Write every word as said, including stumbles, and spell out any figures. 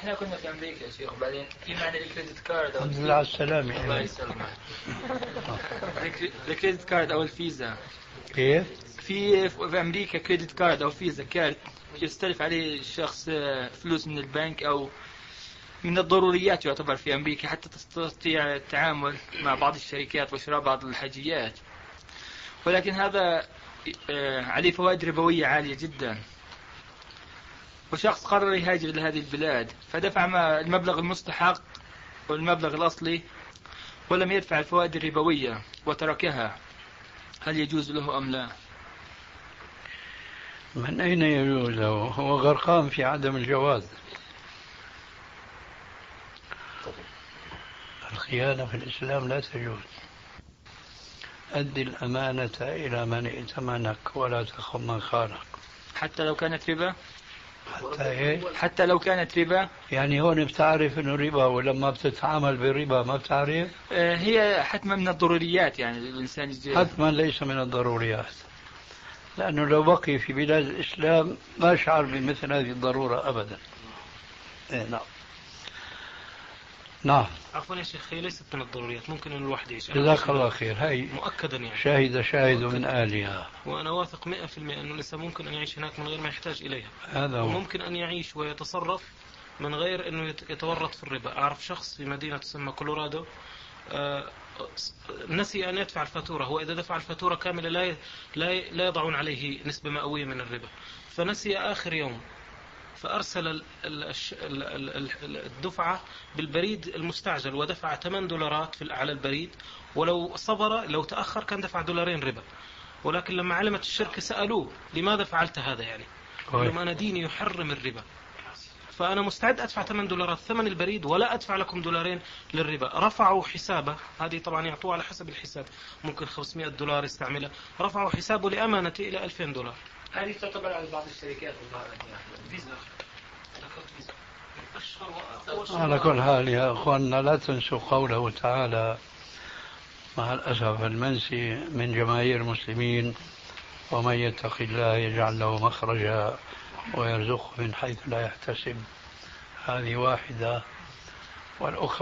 احنا كنا في امريكا يا شيخ، وبعدين في معنى الكريدت كارد. الحمد لله على السلامة. الله يسلمك. الكريدت كارد او الفيزا، كيف؟ في في امريكا كريدت كارد او فيزا كارد يستلف عليه الشخص فلوس من البنك، او من الضروريات يعتبر في امريكا حتى تستطيع التعامل مع بعض الشركات وشراء بعض الحاجيات، ولكن هذا عليه فوائد ربوية عالية جدا. وشخص قرر يهاجر لهذه البلاد فدفع ما المبلغ المستحق والمبلغ الأصلي ولم يدفع الفوائد الربوية وتركها، هل يجوز له أم لا؟ من أين يجوز له؟ هو غرقان في عدم الجواز. الخيانة في الإسلام لا تجوز. أدي الأمانة إلى من ائتمنك ولا تخن من خانك. حتى لو كانت ربا؟ حتى إيه؟ حتى لو كانت ربا. يعني هون بتعرف إنه ربا، ولما بتتعامل بالربا ما بتعرف؟ هي حتما من الضروريات، يعني الإنسان يجي. حتما ليس من الضروريات، لأنه لو بقي في بلاد الإسلام ما شعر بمثل هذه الضرورة أبدا. إيه نعم. نعم. عفوا يا شيخ، هي ليست من الضروريات، ممكن أن الواحد يعيش. جزاك الله خير. هاي مؤكدا يعني شاهد شاهد مؤكداً. من آلها. وأنا واثق مئة في المئة أنه الإنسان ممكن أن يعيش هناك من غير ما يحتاج إليها. هذا هو. وممكن أن يعيش ويتصرف من غير أنه يتورط في الربا. أعرف شخص في مدينة تسمى كولورادو آه نسي أن يدفع الفاتورة. هو إذا دفع الفاتورة كاملة لا لا لا يضعون عليه نسبة مئوية من الربا، فنسي آخر يوم فأرسل الدفعة بالبريد المستعجل ودفع ثمانية دولارات على البريد، ولو صبر لو تأخر كان دفع دولارين ربا. ولكن لما علمت الشركة سألوه لماذا فعلت هذا، يعني قال أنا ديني يحرم الربا، فأنا مستعد أدفع ثمانية دولارات ثمن البريد ولا أدفع لكم دولارين للربا. رفعوا حسابه، هذه طبعا يعطوه على حسب الحساب، ممكن خمسمائة دولار يستعملها، رفعوا حسابه لأمانته إلى ألفين دولار. هذه تعتبر على بعض الشركات على كل حال يا أخواننا لا تنسوا قوله تعالى مع الأسف المنسي من جماهير المسلمين: ومن يتق الله يجعل له مخرجا ويرزقه من حيث لا يحتسب. هذه واحدة، والأخرى